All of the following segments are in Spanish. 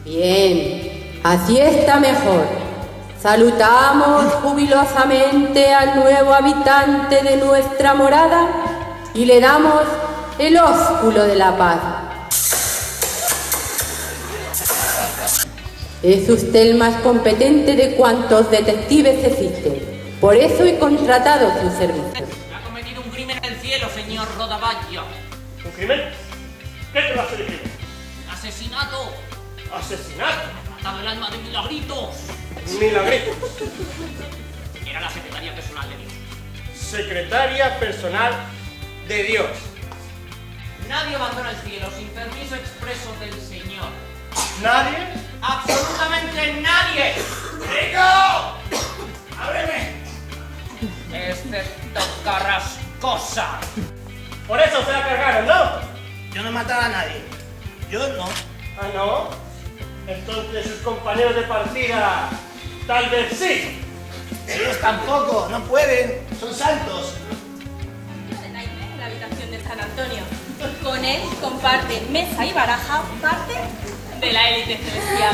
Bien, así está mejor. Saludamos jubilosamente al nuevo habitante de nuestra morada y le damos el ósculo de la paz. Es usted el más competente de cuantos detectives existen. Por eso he contratado sus servicios. Ha cometido un crimen en el cielo, señor Rodavaggio. ¿Un crimen? ¿Qué clase de crimen? Asesinato. ¿Asesinato? Ha matado el alma de Milagrito. Milagrito. Era la secretaria personal de Dios. Secretaria personal de Dios. Nadie abandona el cielo sin permiso expreso del Señor. ¿Nadie? ¡Absolutamente nadie! ¡Rico! ¡Ábreme! Excepto Carrascosa. Por eso se la cargaron, ¿no? Yo no he matado a nadie. Yo no. ¿Ah, no? Entonces sus compañeros de partida tal vez sí. Ellos tampoco, no pueden. Son santos. En la habitación de San Antonio. Con él comparten mesa y baraja parte de la élite celestial.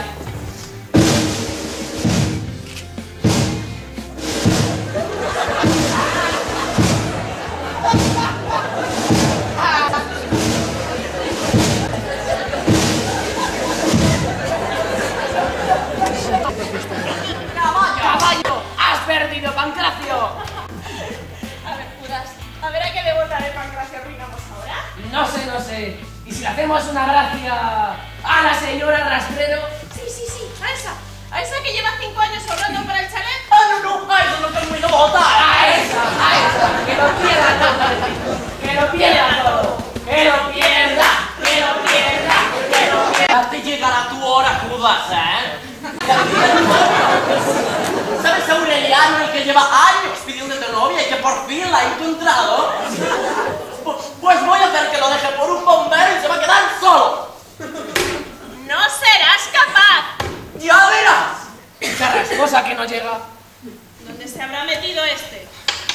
¡Caballo! ¡Has perdido, Pancracio! A ver, Judas, a ver a qué le votaré Pancracio arruinamos ahora. No sé. ¿Y si le hacemos una gracia a la señora Rastrero? Sí, a esa que lleva 5 años ahorrando para el chalet. ¡Ah, no! ¡A eso no termino de votar! ¡A esa! ¡Que lo pierda todo! ¡Que lo pierda todo! ¡Que lo pierda! ¡Que lo pierda! ¡Que lo pierda! Ya te llegará tu hora, Judas, ¿eh? ¿Sabes a Aureliano, el que lleva años pidiéndote novia y que por fin la ha encontrado? Pues voy a hacer que lo deje por un bombero y se va a quedar solo. ¡No serás capaz! ¡Ya verás! Carrascosa que no llega. ¿Dónde se habrá metido este?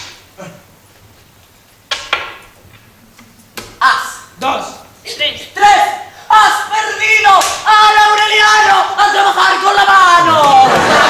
As. 2. 3. 3. ¡Has perdido al Aureliano a trabajar con la mano!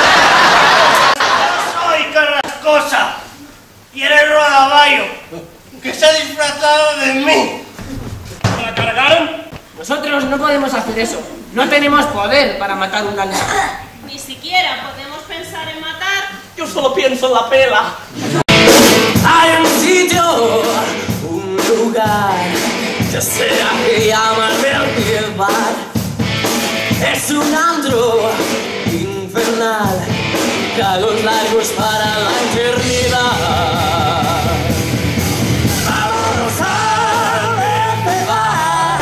Soy Carrascosa. Y eres Rodavaggio, que se ha disfrazado de mí. ¿Se la cargaron? Nosotros no podemos hacer eso. No tenemos poder para matar un alma. Ni siquiera podemos pensar en matar. Yo solo pienso en la pela. Hay un sitio, un lugar, ya sea que llaman el bar. Es un antro infernal, tragos largos para la eternidad. Vámonos a ver bar,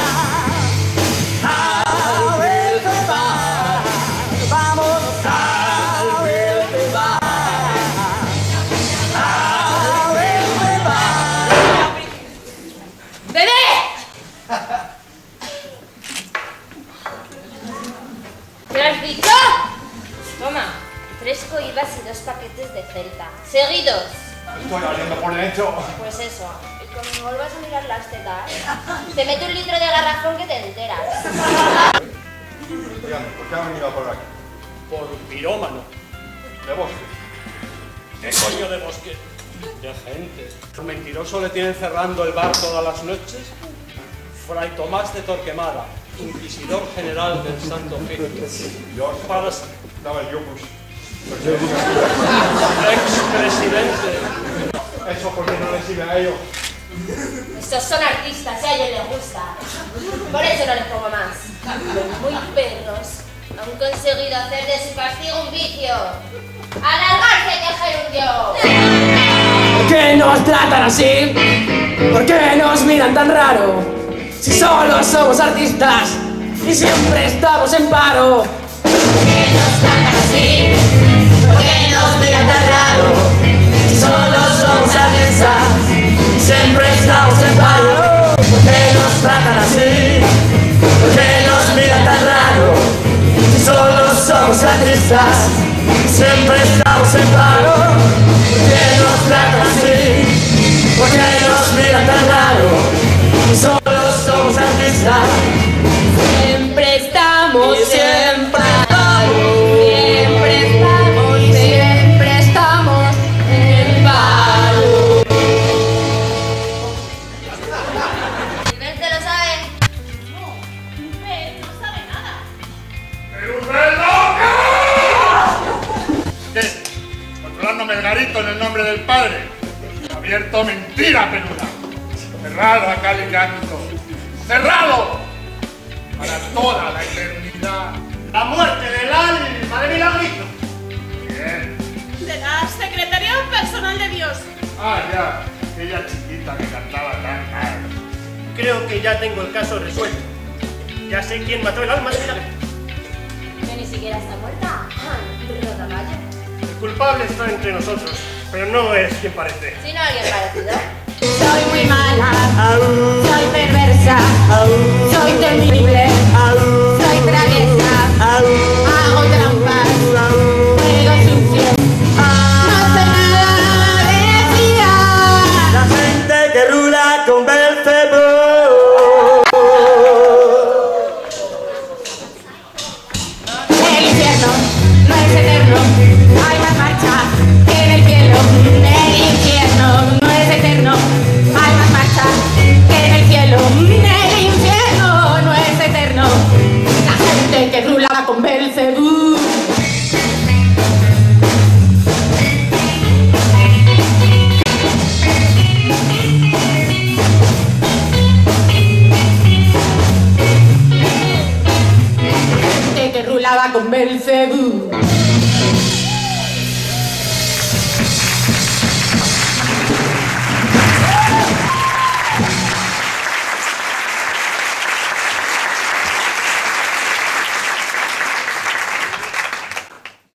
a ver bar. Vámonos a ver bar. ¿Me has dicho? Toma, 3 cohibas y 2 paquetes de Celta. Seguidos. Estoy oliendo por dentro. Pues eso. Y como me vuelvas a mirar las tetas, te meto 1 litro de garrafón que te enteras. Dígame, ¿por qué ha venido por aquí? Por pirómano. ¿De bosque? ¿Qué coño de bosque? De gente. ¿El mentiroso le tienen cerrando el bar todas las noches? Fray Tomás de Torquemada, inquisidor general del Santo Oficio. Yo Para daba el yopus. expresidente. Eso porque no le sirve a ellos. Estos son artistas y a ellos les gusta. Por eso no les pongo más. Los muy perros han conseguido hacer de su castigo un vicio. ¡Alargarse que gerundio! ¿Por qué nos tratan así? ¿Por qué nos miran tan raro? Si solo somos artistas y siempre estamos en paro. ¿Por qué nos tratan así? ¿Por qué nos miran tan raro? Si solo somos artistas y siempre estamos en paro. ¿Por qué nos tratan así? ¿Por qué nos miran tan raro? Si solo somos artistas y siempre estamos en paro. ¿Por qué nos tratan así? ¿Por qué nos miran tan raro? Si solo somos artistas, siempre estamos, siempre Melgarito en el nombre del Padre. Abierto mentira, Perula. Cerrado a cal y canto. ¡Cerrado! Para toda la eternidad. La muerte del alma de Milagrito. Bien. De la Secretaría Personal de Dios. Ah, ya. Aquella chiquita que cantaba tan mal. Creo que ya tengo el caso resuelto. Ya sé quién mató el alma de Milagrito. Que ni siquiera está muerta. Rodaballo. El culpable está entre nosotros, pero no es quien parece. Si no alguien parecido. Soy muy mala, soy perversa, soy temible, soy traviesa, hago trampas, juego sucio, no soy nada de La gente que rula con Belcebú. El infierno no es eterno, hay más marcha que en el cielo. El infierno no es eterno, hay más marcha que en el cielo. El infierno no es eterno, la gente que rula con Belcebú. La gente que rulaba con Belcebú.